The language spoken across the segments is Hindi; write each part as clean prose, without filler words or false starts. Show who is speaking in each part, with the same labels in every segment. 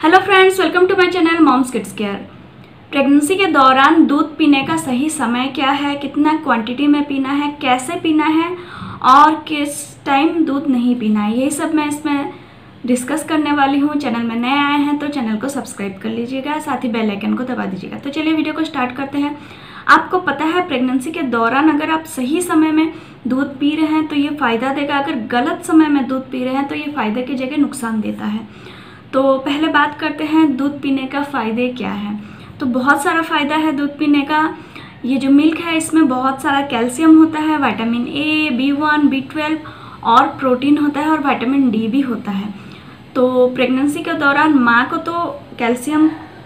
Speaker 1: Hello friends, welcome to my channel moms kids care. Pregnancy के दौरान दूध पीने का सही समय क्या है, कितना क्वांटिटी में पीना है, कैसे पीना है और किस टाइम दूध नहीं पीना है, यही सब मैं इसमें डिस्कस करने वाली हूँ। चैनल में नए आए हैं तो चैनल को सब्सक्राइब कर लीजिएगा, साथ ही बेल आइकन को दबा दीजिएगा। तो चलिए वीडियो को स्टार्ट करते हैं। आपको पता है प्रेगनेंसी के दौरान अगर आप सही समय में दूध पी रहे हैं तो ये फ़ायदा देगा, अगर गलत समय में दूध पी रहे हैं तो ये फ़ायदे की जगह नुकसान देता है। तो पहले बात करते हैं दूध पीने का फ़ायदे क्या है। तो बहुत सारा फ़ायदा है दूध पीने का। ये जो मिल्क है इसमें बहुत सारा कैल्शियम होता है, विटामिन ए, B1, B12 और प्रोटीन होता है और विटामिन डी भी होता है। तो प्रेगनेंसी के दौरान माँ को तो कैल्शियम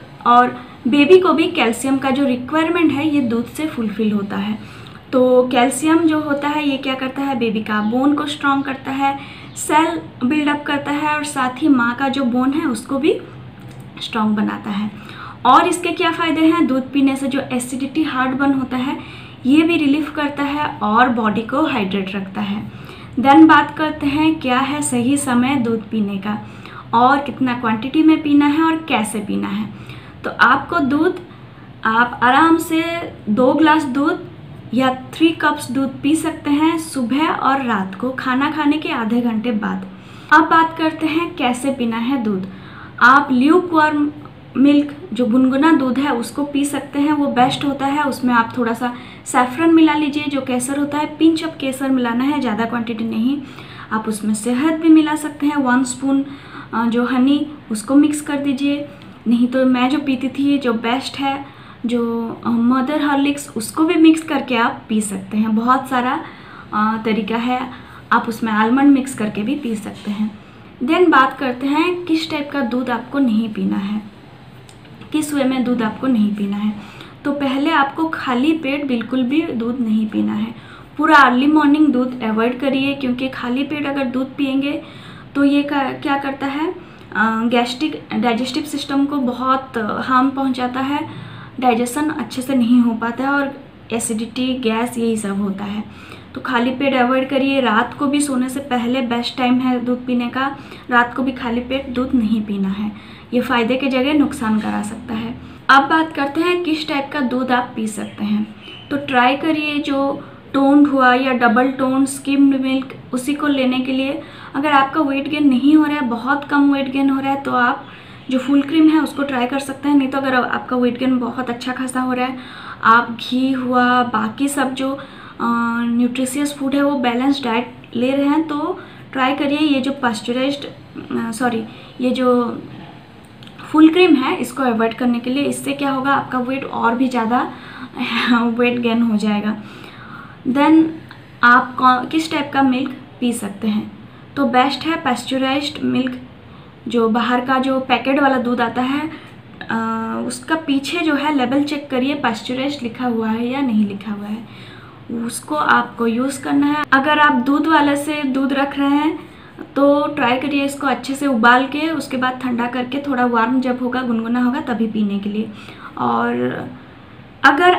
Speaker 1: और बेबी को भी कैल्शियम का जो रिक्वायरमेंट है ये दूध से फुलफ़िल होता है। तो कैल्शियम जो होता है ये क्या करता है, बेबी का बोन को स्ट्रॉन्ग करता है, सेल बिल्डअप करता है और साथ ही माँ का जो बोन है उसको भी स्ट्रॉन्ग बनाता है। और इसके क्या फ़ायदे हैं, दूध पीने से जो एसिडिटी हार्टबर्न होता है ये भी रिलीफ करता है और बॉडी को हाइड्रेट रखता है। देन बात करते हैं क्या है सही समय दूध पीने का और कितना क्वांटिटी में पीना है और कैसे पीना है। तो आपको दूध आप आराम से 2 ग्लास दूध या 3 कप्स दूध पी सकते हैं सुबह और रात को खाना खाने के आधे घंटे बाद। अब बात करते हैं कैसे पीना है दूध। आप ल्यूकवार्म मिल्क जो गुनगुना दूध है उसको पी सकते हैं, वो बेस्ट होता है। उसमें आप थोड़ा सा सैफरन मिला लीजिए, जो केसर होता है, पिंच ऑफ केसर मिलाना है, ज़्यादा क्वांटिटी नहीं। आप उसमें शहद भी मिला सकते हैं, 1 स्पून जो हनी उसको मिक्स कर दीजिए। नहीं तो मैं जो पीती थी जो बेस्ट है जो मदर हॉर्लिक्स उसको भी मिक्स करके आप पी सकते हैं। बहुत सारा तरीका है, आप उसमें आलमंड मिक्स करके भी पी सकते हैं। देन बात करते हैं किस टाइप का दूध आपको नहीं पीना है, किस वे में दूध आपको नहीं पीना है। तो पहले आपको खाली पेट बिल्कुल भी दूध नहीं पीना है। पूरा अर्ली मॉर्निंग दूध अवॉइड करिए, क्योंकि खाली पेट अगर दूध पिएंगे तो ये क्या करता है, गैस्ट्रिक डाइजेस्टिव सिस्टम को बहुत हार्म पहुंचाता है, डाइजेशन अच्छे से नहीं हो पाता है और एसिडिटी, गैस यही सब होता है। तो खाली पेट अवॉइड करिए। रात को भी सोने से पहले बेस्ट टाइम है दूध पीने का, रात को भी खाली पेट दूध नहीं पीना है, ये फ़ायदे की जगह नुकसान करा सकता है। अब बात करते हैं किस टाइप का दूध आप पी सकते हैं। तो ट्राई करिए जो टोन्ड हुआ या डबल टोन स्किम्ड मिल्क, उसी को लेने के लिए। अगर आपका वेट गेन नहीं हो रहा है, बहुत कम वेट गेन हो रहा है, तो आप जो फुल क्रीम है उसको ट्राई कर सकते हैं। नहीं तो अगर आपका वेट गेन बहुत अच्छा खासा हो रहा है, आप घी हुआ, बाकी सब जो न्यूट्रिशियस फूड है वो बैलेंस डाइट ले रहे हैं, तो ट्राई करिए ये जो ये जो फुल क्रीम है इसको अवॉइड करने के लिए। इससे क्या होगा, आपका वेट और भी ज़्यादा वेट गेन हो जाएगा। देन आप किस टाइप का मिल्क पी सकते हैं। तो बेस्ट है पैस्चराइज्ड मिल्क, जो बाहर का जो पैकेट वाला दूध आता है उसका पीछे जो है लेबल चेक करिए, पैस्चराइज्ड लिखा हुआ है या नहीं लिखा हुआ है, उसको आपको यूज़ करना है। अगर आप दूध वाले से दूध रख रहे हैं तो ट्राई करिए इसको अच्छे से उबाल के, उसके बाद ठंडा करके, थोड़ा वार्म जब होगा, गुनगुना होगा तभी पीने के लिए। और अगर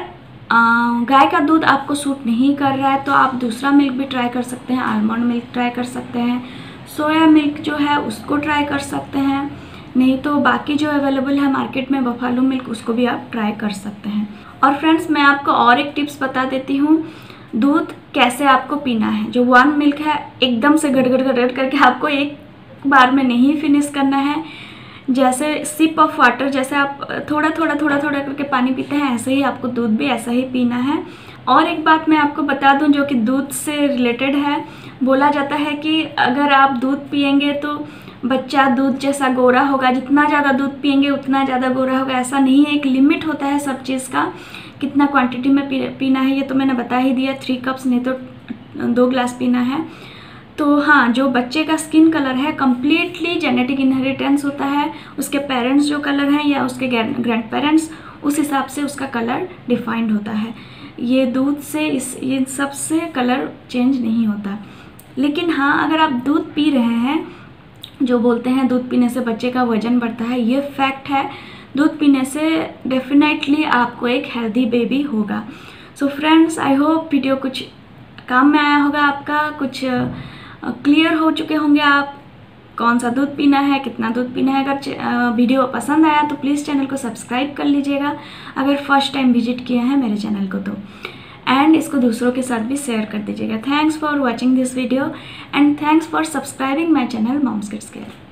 Speaker 1: गाय का दूध आपको सूट नहीं कर रहा है तो आप दूसरा मिल्क भी ट्राई कर सकते हैं, आलमंड मिल्क ट्राई कर सकते हैं, सोया मिल्क जो है उसको ट्राई कर सकते हैं। नहीं तो बाकी जो अवेलेबल है मार्केट में बफालो मिल्क, उसको भी आप ट्राई कर सकते हैं। और फ्रेंड्स मैं आपको और एक टिप्स बता देती हूँ, दूध कैसे आपको पीना है। जो 1 मिल्क है एकदम से गड़गड़ करके आपको एक बार में नहीं फिनिश करना है। जैसे सिप ऑफ वाटर, जैसे आप थोड़ा थोड़ा करके पानी पीते हैं, ऐसे ही आपको दूध भी ऐसा ही पीना है। और एक बात मैं आपको बता दूं जो कि दूध से रिलेटेड है, बोला जाता है कि अगर आप दूध पिएंगे तो बच्चा दूध जैसा गोरा होगा, जितना ज़्यादा दूध पिएंगे उतना ज़्यादा गोरा होगा। ऐसा नहीं है, एक लिमिट होता है सब चीज़ का, कितना क्वांटिटी में पीना है ये तो मैंने बता ही दिया, 3 कप्स नहीं तो 2 ग्लास पीना है। तो हाँ, जो बच्चे का स्किन कलर है कम्प्लीटली जेनेटिक इनहेरिटेंस होता है, उसके पेरेंट्स जो कलर हैं या उसके ग्रैंड पेरेंट्स, उस हिसाब से उसका कलर डिफाइंड होता है। ये दूध से ये सब से कलर चेंज नहीं होता। लेकिन हाँ, अगर आप दूध पी रहे हैं, जो बोलते हैं दूध पीने से बच्चे का वजन बढ़ता है, ये फैक्ट है। दूध पीने से डेफिनेटली आपको एक हेल्दी बेबी होगा। So friends, I hope video कुछ काम में आया होगा, आपका कुछ क्लियर हो चुके होंगे आप। कौन सा दूध पीना है, कितना दूध पीना है। अगर वीडियो पसंद आया तो प्लीज़ चैनल को सब्सक्राइब कर लीजिएगा अगर फर्स्ट टाइम विजिट किए हैं मेरे चैनल को तो, एंड इसको दूसरों के साथ भी शेयर कर दीजिएगा। Thanks for watching this video and thanks for subscribing my channel moms kids care.